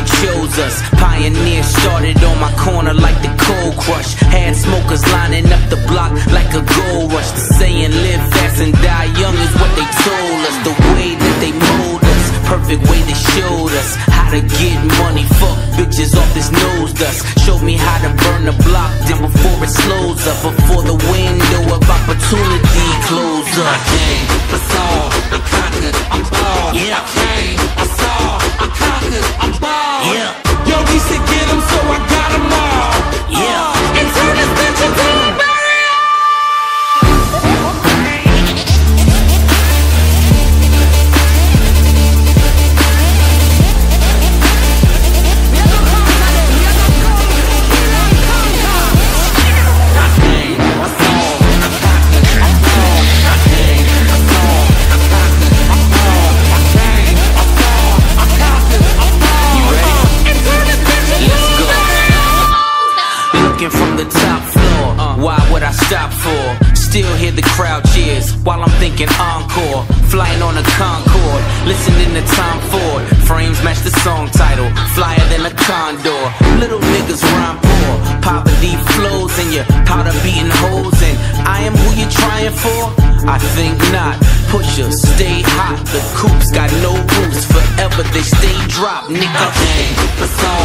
chose us. Pioneers started on my corner like the Cold Crush. Had smokers lining up the block like a gold rush. The saying live fast and die young is what they told us. The way that they mold us, perfect way they showed us how to get money, fuck bitches off this nose dust. Showed me how to burn the block down before it slows up, before the window of opportunity closes up. I came, I saw, I conquered, I'm bald. Yeah. I came, I saw, I conquered, I'm bald. Yeah. Yo, we should get them, so I got them all. Yeah. And turn this bitch into a barrier. From the top floor, why would I stop for? Still hear the crowd cheers while I'm thinking encore. Flying on a Concorde, listening to Tom Ford. Frames match the song title, flyer than a condor. Little niggas rhyme poor, poverty flows in your powder beating holes. And I am who you're trying for? I think not. Pusher, stay hot. The coops got no roots, forever they stay dropped. Nigga, I came, I saw,